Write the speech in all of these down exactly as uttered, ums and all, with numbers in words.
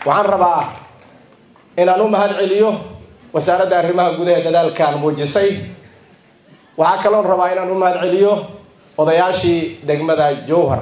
waxaan rabaa inaan u mahad celiyo wasaaradda arrimaha gudaha dadaalkan muujisay waxa kale oo rabaa inaan u mahad celiyo odayaashii degmada Jowhar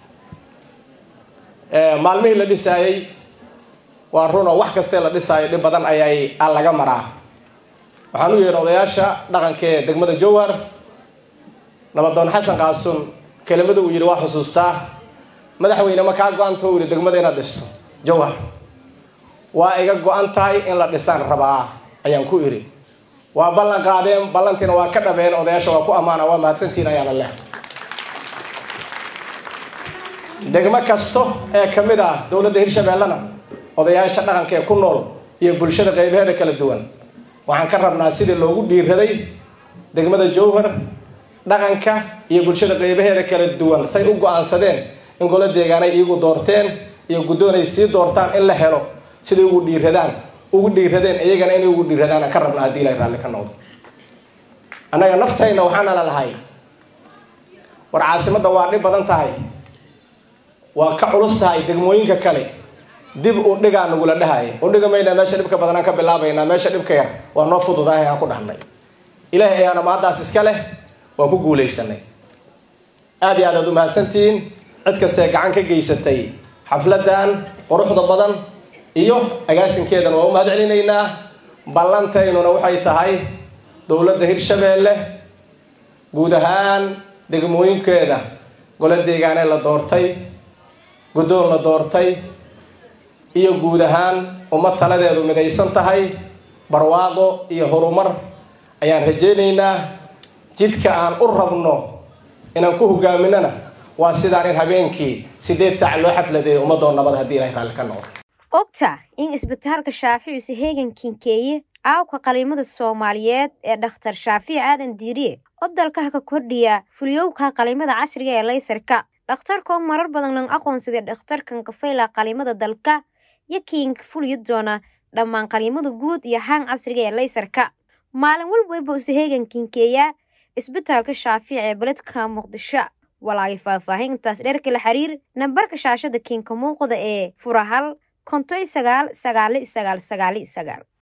ee maalmihii la dhisayay waa run oo wax kasta la dhisay dib badan ayay laga maraa waxaan u yeeray odayaasha dhaqanka ee degmada Jowhar nabadoon Xasan Qaasun kelimadu uu yiri waa xusuustaa madaxweyne ma ka go'aanto uu degmada inaad dhisto Jowhar waa iga go'an tahay in la dhisaan rabaa ayaan ku iri waa ballan qaadeen ballantina waa ka dhabeen odayaasha waa ku amaana waa mahadsantiin ayaan leh degmo kasto ee kamid ah dawladda Hirshabeellana odayaasha dhaqanka ee ku nool iyo bulshada qaybaheeda kala duwan waxaan ka rabnaa sidii loogu dhiiraday degmada Jowhar dhaqanka iyo bulshada qaybaheeda kala duwan say u go'aansadeen in golo deegaanay iyagu doorteen iyo guddoonay sii doortaan in la helo sidii ugu dhiiradaan ugu dhiiradeen iyagana inay ugu dhiiradaan ka rabnaa hadii la raalli ka noqdo anaga naftayna waxaan la lahay war caasimadda waa dhib badan tahay waa ka culus tahay degmooyinka kale dib u dhigaan ugu la dhahay u dhigamayna meesha dhibka badan ka bilaabayna meesha dhibka yar waa noo fududahay aan ku dhahnay ilaahay ayana maadaas iska leh waa ku guuleysanay aad iyo aad u mahadsantiin cid kasta ee gacan ka geysatay xafladan quruxda badan iyo agaasinkeedan waa u mahad celinaynaa ballantaynuna waxay tahay dawladda Hirshabeelle guud ahaan degmooyinkeeda golo deegaanay la doortay guddoon la doortay iyo guud ahaan umma taladeedu midaysan tahay barwaaqo iyo horumar ayaan rajaynaynaa jidka aan u rabno inaan ku hogaaminana waa sidaan in habeenkii sideed saac loo xafladeeyo ummadoo nabad hadii ay raalli ka noqdo ogta in isbitaalka Shaafici si heegan kinkeeye aawka qaliimada Soomaaliyeed ee dhakhtar Shaafici Aadan Diiriye oo dalka ka kordhiya fuliyowka qaliimada casriga ee laysarka dhakhtarka marar badan lan aqoonsiga dhakhtarkan ka fayla qaliimada dalka yakiin fuliyo doona dhammaan qaliimada guud iyo haan casriga ee laysarka maalin walba uu si heegan kinkeeya isbitaalka Shaafici ee baladka Muqdisho walaay faahfaahintaas dheerka la xiriir nambarka shaashada kiinka muuqda ee furahal konton iyo sagaal sagaal sagaal sagaal sagaal